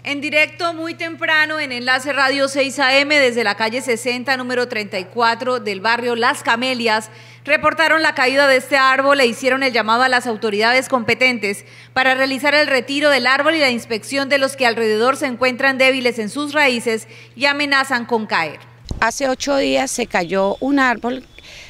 En directo muy temprano en Enlace Radio 6 AM desde la calle 60, número 34 del barrio Las Camelias, reportaron la caída de este árbol e hicieron el llamado a las autoridades competentes para realizar el retiro del árbol y la inspección de los que alrededor se encuentran débiles en sus raíces y amenazan con caer. Hace 8 días se cayó un árbol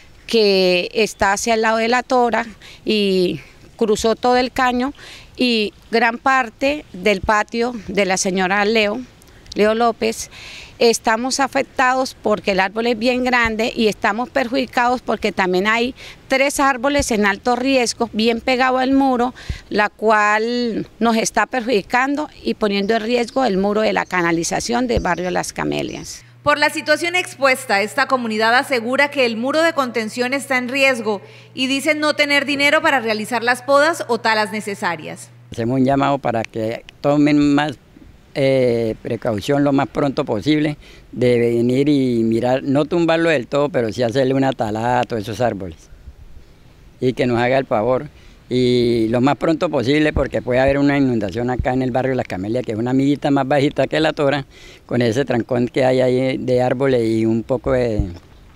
que está hacia el lado de la tora y cruzó todo el caño y gran parte del patio de la señora Leo López. Estamos afectados porque el árbol es bien grande y estamos perjudicados porque también hay 3 árboles en alto riesgo bien pegados al muro, la cual nos está perjudicando y poniendo en riesgo el muro de la canalización del barrio Las Camelias. Por la situación expuesta, esta comunidad asegura que el muro de contención está en riesgo y dicen no tener dinero para realizar las podas o talas necesarias. Hacemos un llamado para que tomen más precaución lo más pronto posible de venir y mirar, no tumbarlo del todo, pero sí hacerle una talada a todos esos árboles y que nos haga el favor. Y lo más pronto posible porque puede haber una inundación acá en el barrio Las Camelias, que es una miguita más bajita que la tora, con ese trancón que hay ahí de árboles y un poco de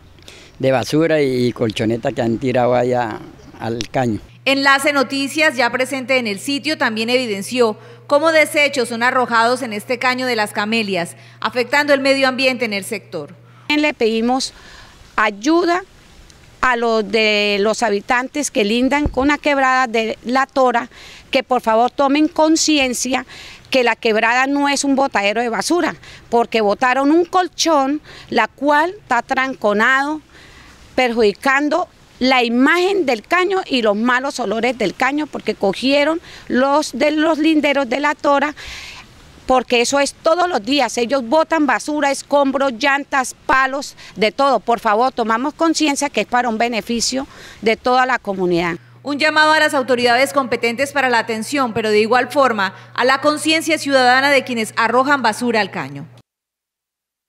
basura y colchoneta que han tirado allá al caño. Enlace Noticias, ya presente en el sitio, también evidenció cómo desechos son arrojados en este caño de Las Camelias, afectando el medio ambiente en el sector. Le pedimos ayuda a los habitantes que lindan con la quebrada de la tora, que por favor tomen conciencia que la quebrada no es un botadero de basura, porque botaron un colchón, la cual está tranconado, perjudicando la imagen del caño y los malos olores del caño, porque cogieron los linderos de la tora, porque eso es todos los días, ellos botan basura, escombros, llantas, palos, de todo. Por favor, tomamos conciencia que es para un beneficio de toda la comunidad. Un llamado a las autoridades competentes para la atención, pero de igual forma a la conciencia ciudadana de quienes arrojan basura al caño.